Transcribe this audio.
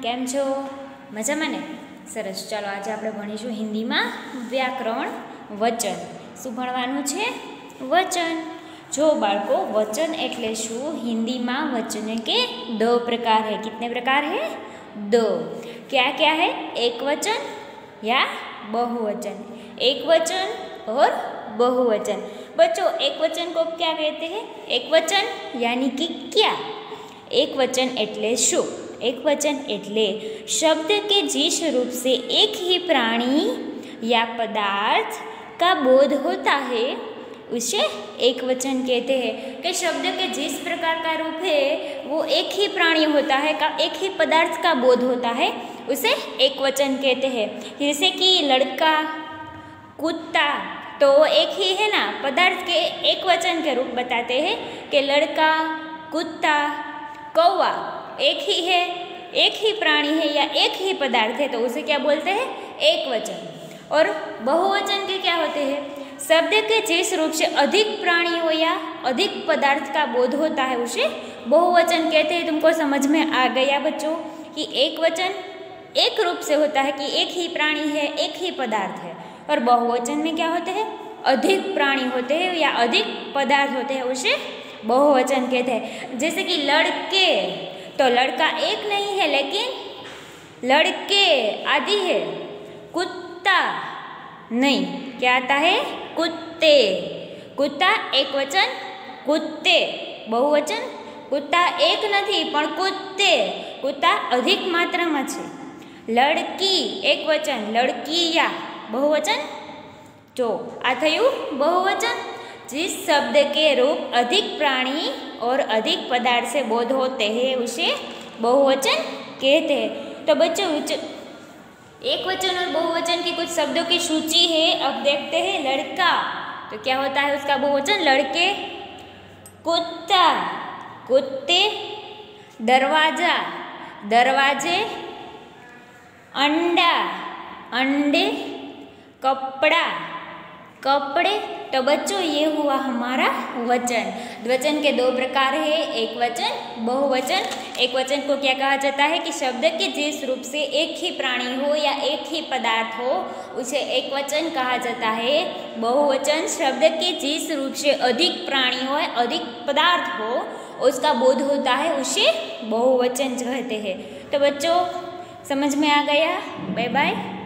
કેમ છો? મજામાં ને? સરસ. ચાલો આજે આપણે ભણીશું હિન્દીમાં વ્યાકરણ વચન. શું ભણવાનું છે? વચન. જો બાળકો, वचन એટલે શું? हिंदी में वचन के दो प्रकार है. कितने प्रकार है? दो. क्या क्या है? एक वचन या बहुवचन. एक वचन और बहुवचन. बच्चों, एक वचन को क्या कहते हैं? एक वचन यानी कि क्या? एक वचन एटले शू? एक वचन एटले शब्द के जिस रूप से एक ही प्राणी या पदार्थ का बोध होता है उसे एक वचन कहते हैं. कि शब्द के जिस प्रकार का रूप है वो एक ही प्राणी होता है का एक ही पदार्थ का बोध होता है उसे एक वचन कहते हैं. जैसे कि लड़का, कुत्ता, तो एक ही है ना, पदार्थ के एक वचन के रूप बताते हैं कि लड़का, कुत्ता, कौवा एक ही है, एक ही प्राणी है या एक ही पदार्थ है, तो उसे क्या बोलते हैं? एक वचन. और बहुवचन के क्या होते हैं? शब्द के जिस रूप से अधिक प्राणी हो या अधिक पदार्थ का बोध होता है उसे बहुवचन कहते हैं. तुमको समझ में आ गया बच्चों कि एक वचन एक रूप से होता है कि एक ही प्राणी है, एक ही पदार्थ है, और बहुवचन में क्या होते हैं? अधिक प्राणी होते हैं या अधिक पदार्थ होते हैं, उसे बहुवचन कहते हैं. जैसे कि लड़के, तो लड़का एक नहीं है लेकिन लड़के आदि है. कुत्ता नहीं, क्या आता है? कुत्ते. कुत्ता एक वचन, कुत्ते बहुवचन. कुत्ता एक नहीं पण कुत्ते, कुत्ता अधिक मात्रा में छे. लड़की एक वचन, लड़किया बहुवचन. तो आ थयुं बहुवचन. जिस शब्द के रूप अधिक प्राणी और अधिक पदार्थ से बोध होते हैं उसे बहुवचन कहते हैं. तो बच्चों, एक वचन और बहुवचन की कुछ शब्दों की सूची है. अब देखते हैं. लड़का, तो क्या होता है उसका बहुवचन? लड़के. कुत्ता, कुत्ते. दरवाजा, दरवाजे. अंडा, अंडे. कपड़ा, कपड़े. तो बच्चों, ये हुआ हमारा वचन. वचन के दो प्रकार है, एक वचन, बहुवचन. एक वचन को क्या कहा जाता है? कि शब्द के जिस रूप से एक ही प्राणी हो या एक ही पदार्थ हो उसे एक वचन कहा जाता है. बहुवचन शब्द के जिस रूप से अधिक प्राणी हो, अधिक पदार्थ हो, उसका बोध होता है उसे बहुवचन कहते हैं. तो बच्चों, समझ में आ गया? Bye bye.